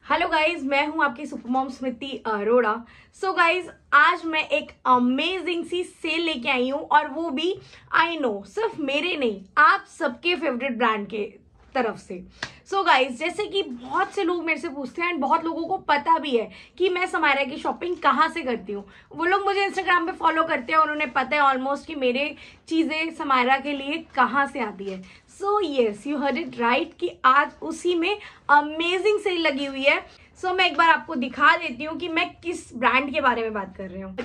Hello guys, मैं हूं आपकी super mom Smriti Arora. So guys, आज मैं एक अमेजिंग सी सेल लेके आई हूं और वो भी आई नो सिर्फ मेरे नहीं, आप सबके फेवरेट ब्रांड के तरफ से। सो गाइज, जैसे कि बहुत से लोग मेरे से पूछते हैं एंड बहुत लोगों को पता भी है कि मैं समायरा की शॉपिंग कहाँ से करती हूँ। वो लोग मुझे इंस्टाग्राम पे फॉलो करते हैं और उन्हें पता है ऑलमोस्ट कि मेरे चीज़ें समायरा के लिए कहाँ से आती है। So yes, you heard it right कि आज उसी में अमेजिंग सेल लगी हुई है। सो मैं एक बार आपको दिखा देती हूँ कि मैं किस ब्रांड के बारे में बात कर रही हूँ।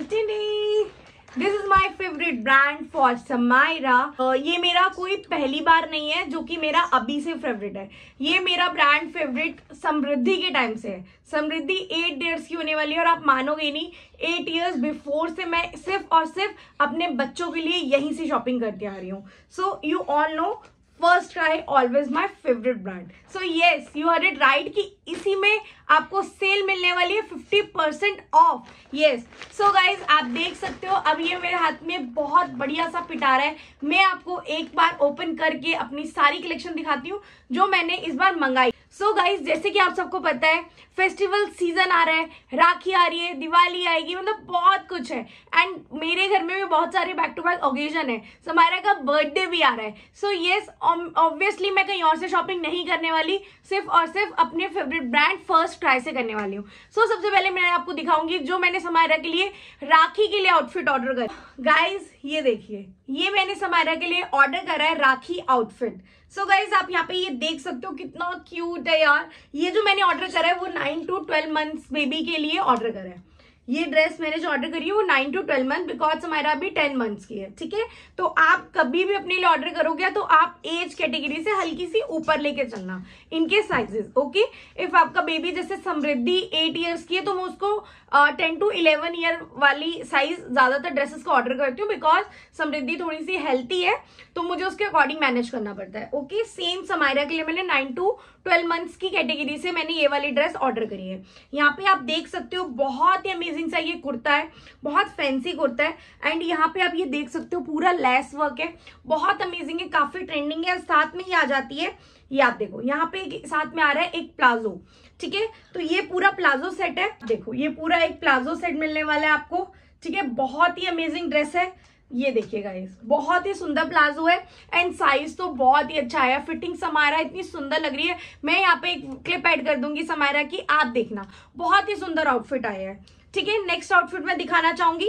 This is my favourite brand for Samaira. ये मेरा कोई पहली बार नहीं है जो कि मेरा अभी से फेवरेट है। ये मेरा ब्रांड फेवरेट समृद्धि के टाइम से है। समृद्धि 8 ईयर्स की होने वाली है और आप मानोगे नहीं, 8 ईयर्स बिफोर से मैं सिर्फ और सिर्फ अपने बच्चों के लिए यहीं से शॉपिंग करते आ रही हूँ। So you all know, first try always my favourite brand. So yes, you heard it right कि इसी में आपको सेल मिलने वाली है 50% ऑफ। येस, सो गाइज, आप देख सकते हो अब ये मेरे हाथ में बहुत बढ़िया सा पिटारा है। मैं आपको एक बार ओपन करके अपनी सारी कलेक्शन दिखाती हूँ जो मैंने इस बार मंगाई। सो गाइज, जैसे कि आप सबको पता है फेस्टिवल सीजन आ रहा है, राखी आ रही है, दिवाली आएगी, मतलब बहुत कुछ है। एंड मेरे घर में भी बहुत सारे बैक टू बैक ओकेजन है। समायरा का बर्थडे भी आ रहा है। सो येस, ऑब्वियसली मैं कहीं और से शॉपिंग नहीं करने वाली, सिर्फ और सिर्फ अपने फेवरेट ब्रांड फर्स्ट ट्राई से करने वाली हूँ। सो सबसे पहले मैं आपको दिखाऊंगी जो मैंने समायरा के लिए राखी के लिए आउटफिट ऑर्डर करा। गाइज ये देखिए, ये मैंने समायरा के लिए ऑर्डर करा है राखी आउटफिट। सो गाइज, आप यहाँ पे ये देख सकते हो कितना क्यूट है यार। ये जो मैंने ऑर्डर करा है वो 9 to 12 मंथ्स बेबी के लिए ऑर्डर करा है। ये ड्रेस मैंने जो ऑर्डर करी है वो 9 to 12 मंथ, बिकॉज समायरा अभी 10 मंथ्स की है। ठीक है, तो आप कभी भी अपने लिए ऑर्डर करोगे तो आप एज कैटेगरी से हल्की सी ऊपर लेके चलना, इनके साइजेस। ओके, इफ आपका बेबी जैसे समृद्धि 8 ईयर्स की है तो मैं उसको 10 to 11 ईयर वाली साइज ज्यादातर ड्रेसेस को ऑर्डर करती हूँ, बिकॉज समृद्धि थोड़ी सी हेल्थी है तो मुझे उसके अकॉर्डिंग मैनेज करना पड़ता है। ओके, सेम समायरा के लिए मैंने 9 to 12 मंथ्स की कैटेगरी से मैंने ये वाली ड्रेस ऑर्डर करी है। यहाँ पे आप देख सकते हो बहुत ही अमेजिंग सा ये कुर्ता है, बहुत फैंसी कुर्ता है। एंड यहाँ पे आप ये देख सकते हो पूरा लेस वर्क है, बहुत अमेजिंग है, काफी ट्रेंडिंग है। साथ में ही आ जाती है, ये आप देखो यहाँ पे साथ में आ रहा है एक प्लाजो। ठीक है, तो ये पूरा प्लाजो सेट है। देखो ये पूरा एक प्लाजो सेट मिलने वाला है आपको। ठीक है, बहुत ही अमेजिंग ड्रेस है। ये देखिए गाइस, बहुत ही सुंदर प्लाजो है एंड साइज तो बहुत ही अच्छा है। फिटिंग समायरा इतनी सुंदर लग रही है। मैं यहाँ पे एक क्लिप ऐड कर दूंगी समायरा की, आप देखना, बहुत ही सुंदर आउटफिट आया है। ठीक है, नेक्स्ट आउटफिट मैं दिखाना चाहूंगी।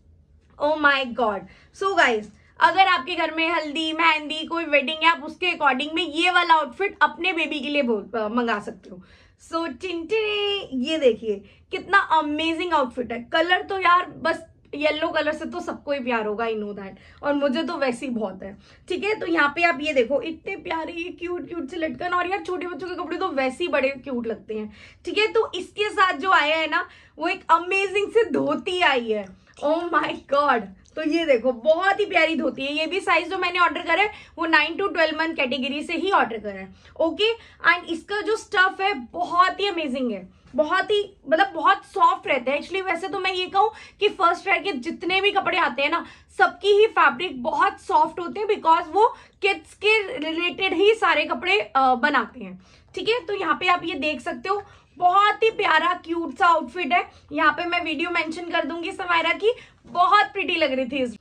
Oh my god. So guys, अगर आपके घर में हल्दी मेहंदी कोई वेडिंग है, आप उसके अकॉर्डिंग में ये वाला आउटफिट अपने बेबी के लिए मंगा सकते हो। सो टिंटिन, ये देखिए कितना अमेजिंग आउटफिट है। कलर तो यार बस येलो कलर से तो सबको ही प्यार होगा, आई नो दैट, और मुझे तो वैसे ही बहुत है। ठीक है, तो यहाँ पे आप ये देखो इतने प्यारे ये क्यूट क्यूट से लटकन, और यार छोटे बच्चों के कपड़े तो वैसे ही बड़े क्यूट लगते हैं। ठीक है, तो इसके साथ जो आया है ना वो एक अमेजिंग से धोती आई है। ओ माय गॉड, तो ये देखो बहुत ही प्यारी धोती है। ये भी साइज जो मैंने ऑर्डर करा है वो 9 to 12 मंथ कैटेगरी से ही ऑर्डर करा है। ओके, एंड इसका जो स्टफ है बहुत ही अमेजिंग है, बहुत ही मतलब बहुत सॉफ्ट रहता है। एक्चुअली वैसे तो मैं ये कहूँ कि फर्स्ट ट्राई के जितने भी कपड़े आते हैं ना, सबकी ही फैब्रिक बहुत सॉफ्ट होते हैं, बिकॉज वो किड्स के रिलेटेड ही सारे कपड़े बनाते हैं। ठीक है, तो यहाँ पे आप ये देख सकते हो बहुत ही प्यारा क्यूट सा आउटफिट है। यहाँ पे मैं वीडियो मेंशन कर दूंगी समायरा की, बहुत प्रिटी लग रही थी।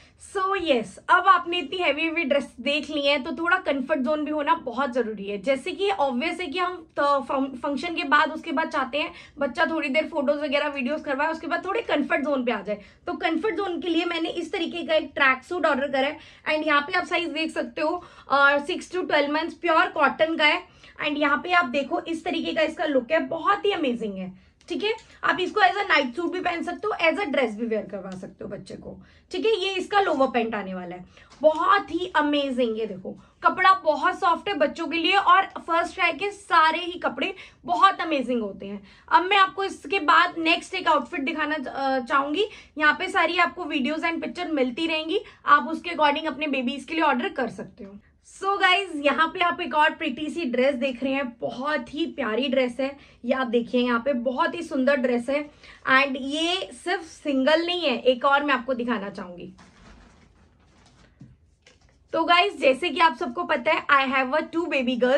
सो येस, अब आपने इतनी हैवी हैवी ड्रेस देख ली है तो थोड़ा कंफर्ट जोन भी होना बहुत जरूरी है। जैसे कि ऑब्वियस है कि हम फंक्शन के बाद उसके बाद चाहते हैं बच्चा थोड़ी देर फोटोज वगैरह वीडियोस करवाए, उसके बाद थोड़े कंफर्ट जोन पे आ जाए। तो कंफर्ट जोन के लिए मैंने इस तरीके का एक ट्रैक सूट ऑर्डर करा है। एंड यहाँ पे आप साइज देख सकते हो 6 to 12 मंथ्स, प्योर कॉटन का है। एंड यहाँ पे आप देखो इस तरीके का इसका लुक है, बहुत ही अमेजिंग है। ठीक है, आप इसको एज अ नाइट सूट भी पहन सकते हो, एज अ ड्रेस भी वेयर करवा सकते हो बच्चे को। ठीक है, ये इसका लोवर पैंट आने वाला है, बहुत ही अमेजिंग। ये देखो कपड़ा बहुत सॉफ्ट है बच्चों के लिए, और फर्स्ट ट्राई के सारे ही कपड़े बहुत अमेजिंग होते हैं। अब मैं आपको इसके बाद नेक्स्ट एक आउटफिट दिखाना चाहूंगी। यहाँ पे सारी आपको वीडियोज एंड पिक्चर मिलती रहेंगी, आप उसके अकॉर्डिंग अपने बेबीज के लिए ऑर्डर कर सकते हो। सो गाइज, यहाँ पे आप एक और प्रिटी सी ड्रेस देख रहे हैं, बहुत ही प्यारी ड्रेस है। ये आप देखिए यहाँ पे बहुत ही सुंदर ड्रेस है। एंड ये सिर्फ सिंगल नहीं है, एक और मैं आपको दिखाना चाहूंगी। तो गाइज, जैसे कि आप सबको पता है आई हैव 2 बेबी गर्ल्स,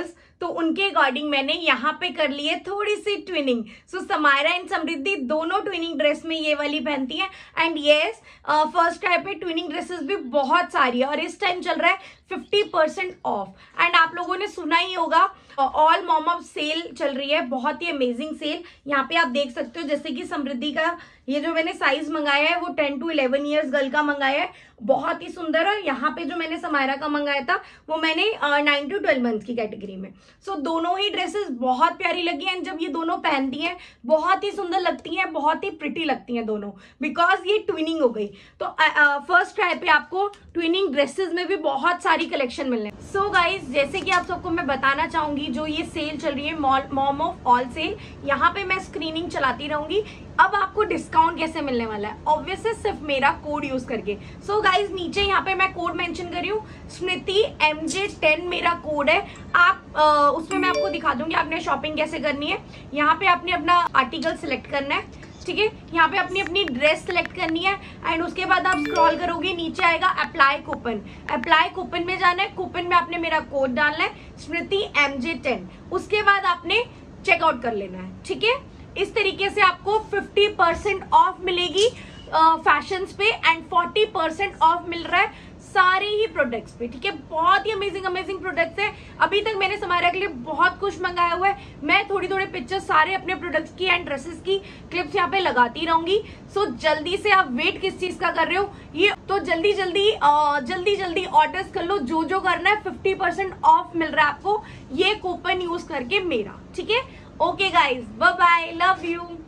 तो उनके अकॉर्डिंग मैंने यहाँ पे कर ली है थोड़ी सी twinning. So Samaira and Samriddhi दोनों ट्विनिंग ड्रेस में ये वाली पहनती है। एंड येस, फर्स्ट टाइप पे ट्विनिंग ड्रेसेस भी बहुत सारी है और इस टाइम चल रहा है 50% ऑफ। एंड आप लोगों ने सुना ही होगा ऑल मॉम ऑफ सेल चल रही है, बहुत ही अमेजिंग सेल। यहाँ पे आप देख सकते हो जैसे कि समृद्धि का ये जो मैंने साइज मंगाया है वो 10 to 11 ईयर्स गर्ल का मंगाया है, बहुत ही सुंदर है। यहाँ पे जो मैंने समायरा का मंगाया था वो मैंने 9 to 12 मंथ की कैटेगरी में। सो दोनों ही ड्रेसेस बहुत प्यारी लगी एंड जब ये दोनों पहनती हैं बहुत ही सुंदर लगती हैं, बहुत ही प्रिटी लगती हैं दोनों, बिकॉज ये ट्विनिंग हो गई। तो फर्स्ट ट्राई पे आपको ट्विनिंग ड्रेसेस में भी बहुत सारी कलेक्शन मिलने। सो गाइज, जैसे कि आप सबको मैं बताना चाहूंगी जो ये सेल चल रही है मॉम ऑफ ऑल सेल, यहाँ पे मैं स्क्रीनिंग चलाती रहूंगी। अब आपको डिस्काउंट कैसे मिलने वाला है? ऑब्वियसली सिर्फ मेरा कोड यूज करके। सो गाइज, नीचे यहाँ पे मैं कोड मेंशन कर रही हूँ, स्मृति MJ10 मेरा कोड है। आप उसमें मैं आपको दिखा दूंगी आपने शॉपिंग कैसे करनी है। यहाँ पे आपने अपना आर्टिकल सिलेक्ट करना है, ठीक है। यहाँ पे अपनी अपनी ड्रेस सिलेक्ट करनी है एंड उसके बाद आप स्क्रॉल करोगे, नीचे आएगा अप्लाई कूपन। अप्लाई कूपन में जाना है, कूपन में आपने मेरा कोड डालना है स्मृति MJ10, उसके बाद आपने चेकआउट कर लेना है, ठीक है। इस तरीके से आपको 50% ऑफ मिलेगी फैशंस पे एंड 40% ऑफ मिल रहा है सारे ही प्रोडक्ट्स पे, ठीक है। बहुत ही अमेजिंग प्रोडक्ट्स है। अभी तक मैंने समायरा के लिए बहुत कुछ मंगाया हुआ है। मैं थोड़ी पिक्चर्स सारे अपने प्रोडक्ट्स की एंड ड्रेसेस की क्लिप्स यहाँ पे लगाती रहूंगी। सो जल्दी से आप वेट किस चीज का कर रहे हो, ये तो जल्दी ऑर्डर्स कर लो। जो करना है 50% ऑफ मिल रहा है आपको ये कूपन यूज करके मेरा, ठीक है। Okay guys, bye bye, love you.